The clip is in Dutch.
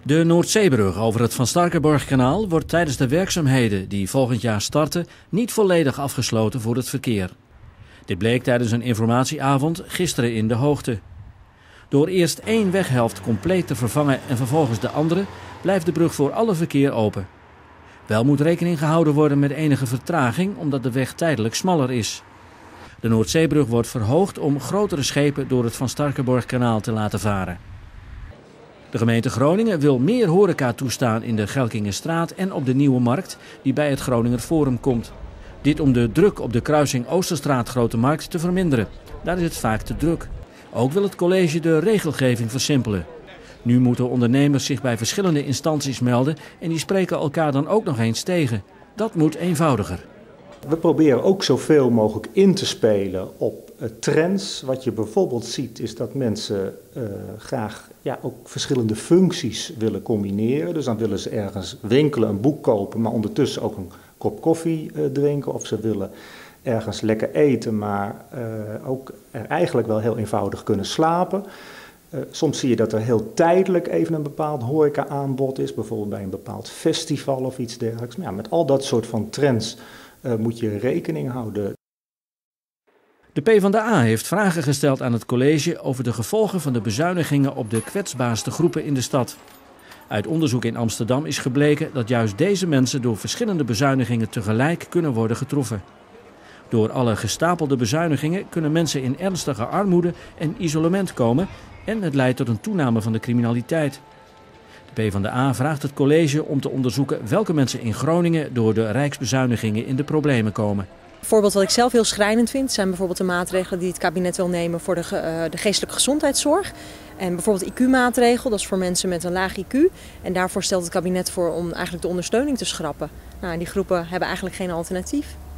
De Noordzeebrug over het Van Starkenborghkanaal wordt tijdens de werkzaamheden die volgend jaar starten niet volledig afgesloten voor het verkeer. Dit bleek tijdens een informatieavond gisteren in De Hoogte. Door eerst één weghelft compleet te vervangen en vervolgens de andere, blijft de brug voor alle verkeer open. Wel moet rekening gehouden worden met enige vertraging omdat de weg tijdelijk smaller is. De Noordzeebrug wordt verhoogd om grotere schepen door het Van Starkenborghkanaal te laten varen. De gemeente Groningen wil meer horeca toestaan in de Gelkingestraat en op de Nieuwe Markt die bij het Groninger Forum komt. Dit om de druk op de kruising Oosterstraat-Grote Markt te verminderen. Daar is het vaak te druk. Ook wil het college de regelgeving versimpelen. Nu moeten ondernemers zich bij verschillende instanties melden en die spreken elkaar dan ook nog eens tegen. Dat moet eenvoudiger. We proberen ook zoveel mogelijk in te spelen op trends. Wat je bijvoorbeeld ziet is dat mensen graag ook verschillende functies willen combineren. Dus dan willen ze ergens winkelen, een boek kopen, maar ondertussen ook een kop koffie drinken. Of ze willen ergens lekker eten, maar ook er eigenlijk wel heel eenvoudig kunnen slapen. Soms zie je dat er heel tijdelijk even een bepaald horeca-aanbod is. Bijvoorbeeld bij een bepaald festival of iets dergelijks. Maar ja, met al dat soort van trends moet je rekening houden. De PvdA heeft vragen gesteld aan het college over de gevolgen van de bezuinigingen op de kwetsbaarste groepen in de stad. Uit onderzoek in Amsterdam is gebleken dat juist deze mensen door verschillende bezuinigingen tegelijk kunnen worden getroffen. Door alle gestapelde bezuinigingen kunnen mensen in ernstige armoede en isolement komen en het leidt tot een toename van de criminaliteit. De PvdA vraagt het college om te onderzoeken welke mensen in Groningen door de rijksbezuinigingen in de problemen komen. Een voorbeeld wat ik zelf heel schrijnend vind zijn bijvoorbeeld de maatregelen die het kabinet wil nemen voor de geestelijke gezondheidszorg. En bijvoorbeeld IQ-maatregel, dat is voor mensen met een laag IQ. En daarvoor stelt het kabinet voor om eigenlijk de ondersteuning te schrappen. Nou, die groepen hebben eigenlijk geen alternatief.